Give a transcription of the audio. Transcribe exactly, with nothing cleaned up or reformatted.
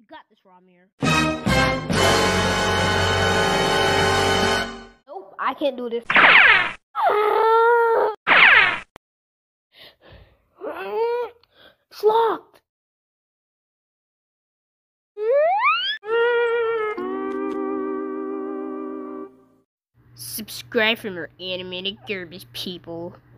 got this, Ramir. Nope, I can't do this. It's locked. Subscribe for more animated garbage, people.